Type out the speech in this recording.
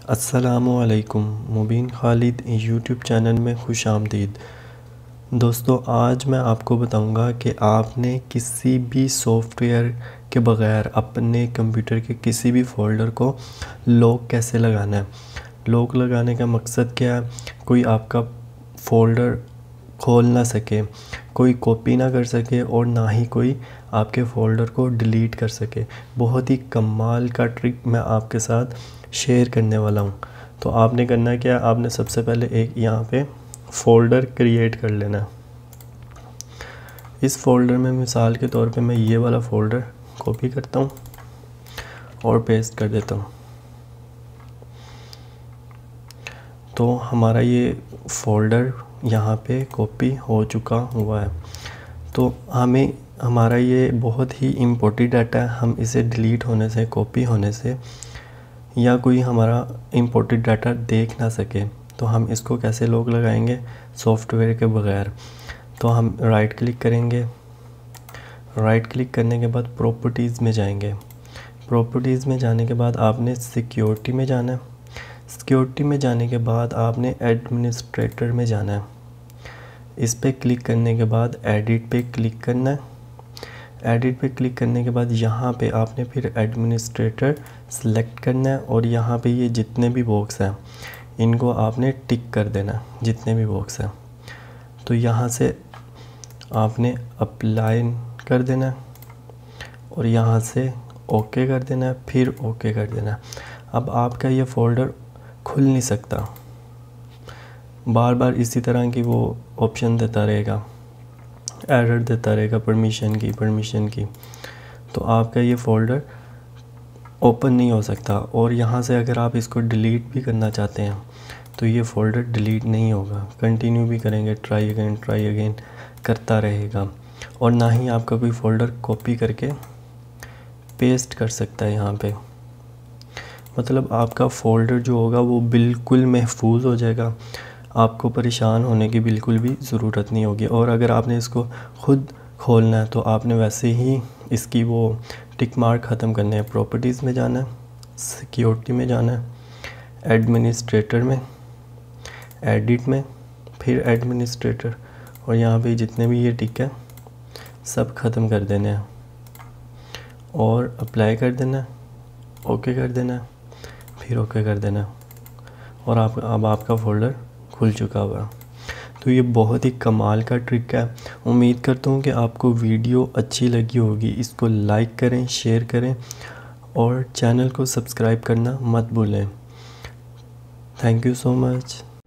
अस्सलामुअलैकुम। मुबीन Khalid YouTube channel में खुश आमदीद। दोस्तों, आज मैं आपको बताऊंगा कि आपने किसी भी सॉफ्टवेयर के बग़ैर अपने कंप्यूटर के किसी भी फ़ोल्डर को लॉक कैसे लगाना है। लॉक लगाने का मकसद क्या है? कोई आपका फ़ोल्डर खोल ना सके, कोई कॉपी ना कर सके और ना ही कोई आपके फ़ोल्डर को डिलीट कर सके। बहुत ही कमाल का ट्रिक मैं आपके साथ शेयर करने वाला हूँ। तो आपने करना क्या है, आपने सबसे पहले एक यहाँ पे फ़ोल्डर क्रिएट कर लेना है। इस फ़ोल्डर में मिसाल के तौर पे मैं ये वाला फ़ोल्डर कॉपी करता हूँ और पेस्ट कर देता हूँ। तो हमारा ये फ़ोल्डर यहाँ पे कॉपी हो चुका हुआ है। तो हमें हमारा ये बहुत ही इम्पोर्टेंट डाटा है, हम इसे डिलीट होने से, कॉपी होने से या कोई हमारा इम्पोर्टेंट डाटा देख ना सके। तो हम इसको कैसे लॉक लगाएंगे सॉफ्टवेयर के बगैर? तो हम राइट क्लिक करेंगे। राइट क्लिक करने के बाद प्रॉपर्टीज़ में जाएंगे। प्रॉपर्टीज़ में जाने के बाद आपने सिक्योरिटी में जाना है। सिक्योरिटी में जाने के बाद आपने एडमिनिस्ट्रेटर में जाना है। इस पे क्लिक करने के बाद एडिट पे क्लिक करना है। एडिट पे क्लिक करने के बाद यहाँ पे आपने फिर एडमिनिस्ट्रेटर सेलेक्ट करना है और यहाँ पे ये जितने भी बॉक्स हैं इनको आपने टिक कर देना है, जितने भी बॉक्स हैं। तो यहाँ से आपने अप्लाई कर देना है और यहाँ से ओके कर देना है, फिर ओके कर देना है। अब आपका ये फ़ोल्डर खुल नहीं सकता, बार बार इसी तरह की वो ऑप्शन देता रहेगा, एरर देता रहेगा परमिशन की। तो आपका ये फ़ोल्डर ओपन नहीं हो सकता। और यहाँ से अगर आप इसको डिलीट भी करना चाहते हैं तो ये फ़ोल्डर डिलीट नहीं होगा। कंटिन्यू भी करेंगे, ट्राई अगेन करता रहेगा। और ना ही आपका कोई फ़ोल्डर कॉपी करके पेस्ट कर सकता है यहाँ पे। मतलब आपका फ़ोल्डर जो होगा वो बिल्कुल महफूज हो जाएगा, आपको परेशान होने की बिल्कुल भी ज़रूरत नहीं होगी। और अगर आपने इसको ख़ुद खोलना है तो आपने वैसे ही इसकी वो टिक मार्क ख़त्म करने हैं। प्रॉपर्टीज़ में जाना है, सिक्योरिटी में जाना है, एडमिनिस्ट्रेटर में, एडिट में, फिर एडमिनिस्ट्रेटर और यहाँ पे जितने भी ये टिक है सब ख़त्म कर देने हैं और अप्लाई कर देना है, ओके कर देना है, फिर ओके कर देना है और अब आपका फ़ोल्डर खुल चुका हुआ है। तो ये बहुत ही कमाल का ट्रिक है। उम्मीद करता हूँ कि आपको वीडियो अच्छी लगी होगी। इसको लाइक करें, शेयर करें और चैनल को सब्सक्राइब करना मत भूलें। Thank you so much.